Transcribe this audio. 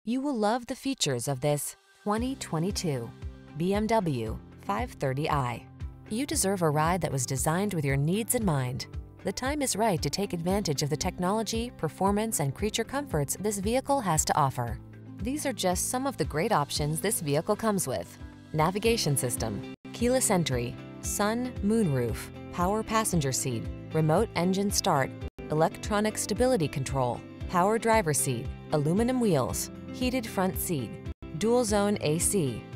You will love the features of this 2022 BMW 530i. You deserve a ride that was designed with your needs in mind. The time is right to take advantage of the technology, performance, and creature comforts this vehicle has to offer. These are just some of the great options this vehicle comes with: navigation system, keyless entry, sun, moonroof, power passenger seat, remote engine start, electronic stability control, power driver seat, aluminum wheels, heated front seat, dual zone AC,